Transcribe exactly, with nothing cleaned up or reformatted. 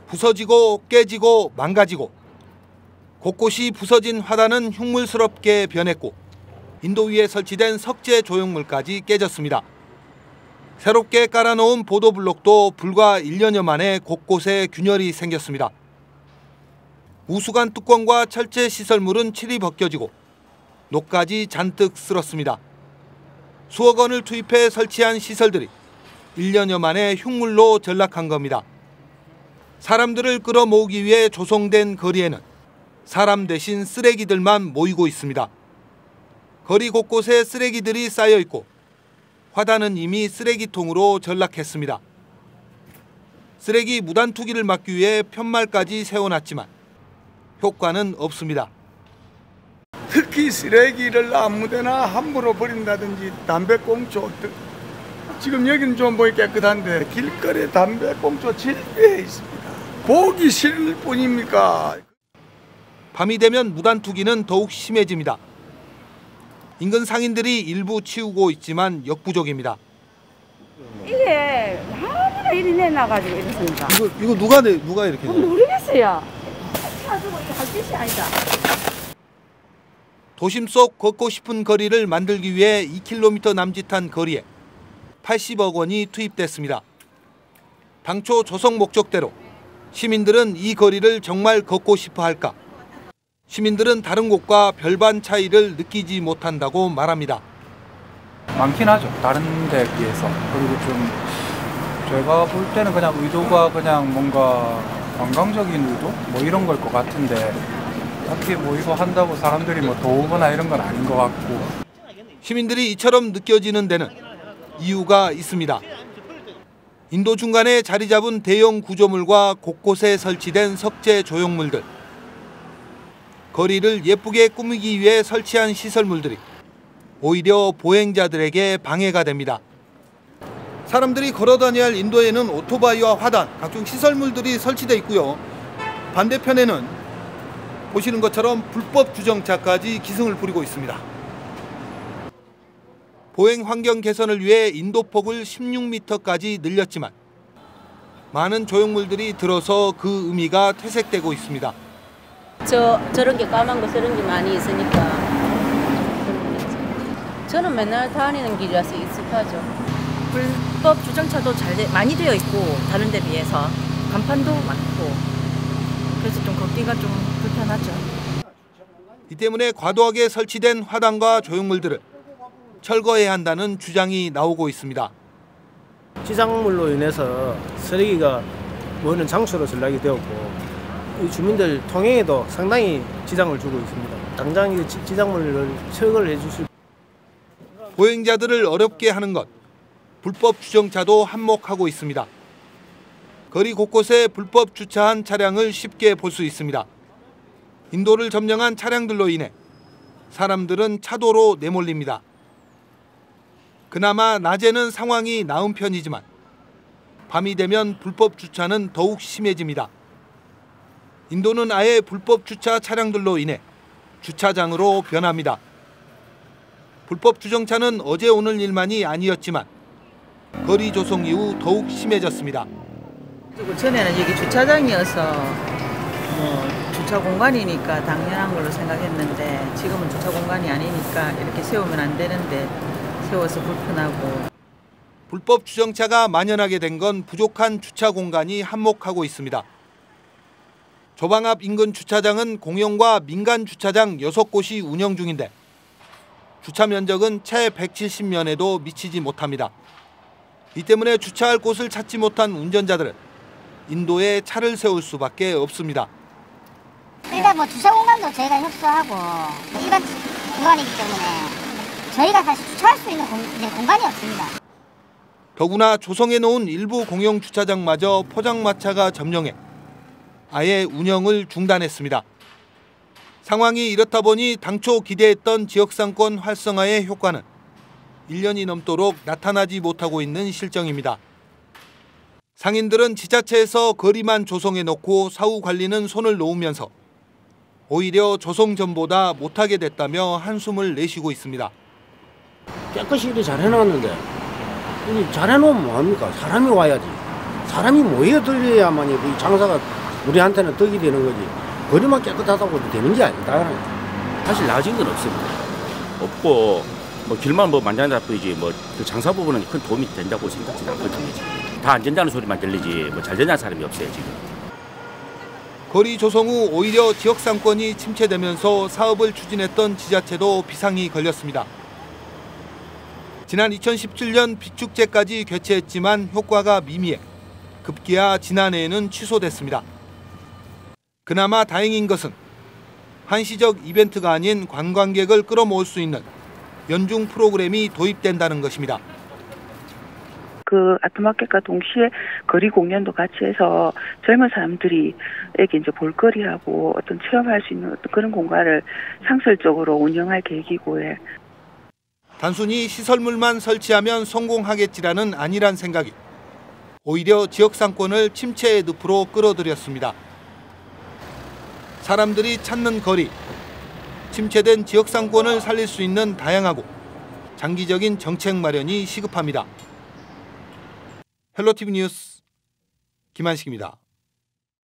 부서지고 깨지고 망가지고 곳곳이 부서진 화단은 흉물스럽게 변했고 인도 위에 설치된 석재 조형물까지 깨졌습니다. 새롭게 깔아놓은 보도블록도 불과 일 년여 만에 곳곳에 균열이 생겼습니다. 우수관 뚜껑과 철제 시설물은 칠이 벗겨지고 녹까지 잔뜩 쓸었습니다. 수억 원을 투입해 설치한 시설들이 일 년여 만에 흉물로 전락한 겁니다. 사람들을 끌어모으기 위해 조성된 거리에는 사람 대신 쓰레기들만 모이고 있습니다. 거리 곳곳에 쓰레기들이 쌓여 있고 화단은 이미 쓰레기통으로 전락했습니다. 쓰레기 무단 투기를 막기 위해 편말까지 세워놨지만 효과는 없습니다. 특히 쓰레기를 아무데나 함부로 버린다든지 담배꽁초, 지금 여기는 좀 보기 깨끗한데 길거리에 담배꽁초 질비해 있습니다. 보기 싫을 뿐입니까? 밤이 되면 무단 투기는 더욱 심해집니다. 인근 상인들이 일부 치우고 있지만 역부족입니다. 이게 아무나 일이 내놔가지고 이렇습니다. 이거 이거 누가 내 누가 이렇게? 모르겠어요. 가지고 이거 할 짓이 아니다. 도심 속 걷고 싶은 거리를 만들기 위해 이 킬로미터 남짓한 거리에 팔십억 원이 투입됐습니다. 당초 조성 목적대로 시민들은 이 거리를 정말 걷고 싶어 할까? 시민들은 다른 곳과 별반 차이를 느끼지 못한다고 말합니다. 많긴 하죠. 다른 데 비해서. 그리고 좀 제가 볼 때는 그냥 의도가 그냥 뭔가 관광적인 의도? 뭐 이런 걸 것 같은데 딱히 뭐 이거 한다고 사람들이 뭐 더우거나 이런 건 아닌 것 같고. 시민들이 이처럼 느껴지는 데는 이유가 있습니다. 인도 중간에 자리 잡은 대형 구조물과 곳곳에 설치된 석재 조형물들. 거리를 예쁘게 꾸미기 위해 설치한 시설물들이 오히려 보행자들에게 방해가 됩니다. 사람들이 걸어다녀야 할 인도에는 오토바이와 화단, 각종 시설물들이 설치되어 있고요. 반대편에는 보시는 것처럼 불법 주정차까지 기승을 부리고 있습니다. 보행 환경 개선을 위해 인도폭을 십육 미터까지 늘렸지만 많은 조형물들이 들어서 그 의미가 퇴색되고 있습니다. 저, 저런 게 까만 거 저런 게 많이 있으니까 저는 맨날 다니는 길이라서 익숙하죠. 불법 주정차도 잘 되, 많이 되어 있고 다른 데 비해서 간판도 많고 그래서 좀 걷기가 좀 불편하죠. 이 때문에 과도하게 설치된 화단과 조형물들을 철거해야 한다는 주장이 나오고 있습니다. 지상물로 인해서 쓰레기가 모이는 장소로 전락이 되었고 이 주민들 통행에도 상당히 지장을 주고 있습니다. 당장 이 지상물을 철거를 해주실. 보행자들을 어렵게 하는 것, 불법 주정차도 한몫하고 있습니다. 거리 곳곳에 불법 주차한 차량을 쉽게 볼 수 있습니다. 인도를 점령한 차량들로 인해 사람들은 차도로 내몰립니다. 그나마 낮에는 상황이 나은 편이지만 밤이 되면 불법 주차는 더욱 심해집니다. 인도는 아예 불법 주차 차량들로 인해 주차장으로 변합니다. 불법 주정차는 어제 오늘 일만이 아니었지만 거리 조성 이후 더욱 심해졌습니다. 전에는 여기 주차장이어서 뭐 주차 공간이니까 당연한 걸로 생각했는데 지금은 주차 공간이 아니니까 이렇게 세우면 안 되는데 세워서 불편하고. 불법 주정차가 만연하게 된 건 부족한 주차 공간이 한몫하고 있습니다. 조방 앞 인근 주차장은 공영과 민간 주차장 여섯 곳이 운영 중인데 주차 면적은 채 백칠십 면에도 미치지 못합니다. 이 때문에 주차할 곳을 찾지 못한 운전자들은 인도에 차를 세울 수밖에 없습니다. 일단 뭐 주차 공간도 저희가 협소하고 일반 공간이기 때문에 저희가 사실 주차할 수 있는 공, 공간이 없습니다. 더구나 조성해 놓은 일부 공영 주차장마저 포장마차가 점령해 아예 운영을 중단했습니다. 상황이 이렇다 보니 당초 기대했던 지역상권 활성화의 효과는 일 년이 넘도록 나타나지 못하고 있는 실정입니다. 상인들은 지자체에서 거리만 조성해 놓고 사후 관리는 손을 놓으면서 오히려 조성 전보다 못하게 됐다며 한숨을 내쉬고 있습니다. 깨끗이 잘 해놨는데 잘 해놓으면 뭐합니까? 사람이 와야지. 사람이 모여들어야만 이 장사가 우리한테는 덕이 되는 거지. 거리만 깨끗하다고 되는 게 아니다. 사실 나아진 건 없습니다. 없고 뭐 길만 뭐 만장자 뿐이지 뭐 그 장사 부분은 큰 도움이 된다고 생각지는 않거든요. 다 안 된다는 소리만 들리지 뭐 잘 되냐는 사람이 없어요 지금. 거리 조성 후 오히려 지역 상권이 침체되면서 사업을 추진했던 지자체도 비상이 걸렸습니다. 지난 이천십칠 년 비축제까지 개최했지만 효과가 미미해 급기야 지난해에는 취소됐습니다. 그나마 다행인 것은 한시적 이벤트가 아닌 관광객을 끌어모을 수 있는 연중 프로그램이 도입된다는 것입니다. 그 아트마켓과 동시에 거리 공연도 같이 해서 젊은 사람들이 에게 이제 볼거리하고 어떤 체험할 수 있는 어떤 그런 공간을 상설적으로 운영할 계획이고 해. 단순히 시설물만 설치하면 성공하겠지라는 안일한 생각이 오히려 지역 상권을 침체의 늪으로 끌어들였습니다. 사람들이 찾는 거리, 침체된 지역 상권을 살릴 수 있는 다양하고 장기적인 정책 마련이 시급합니다. 헬로티비 뉴스 김한식입니다.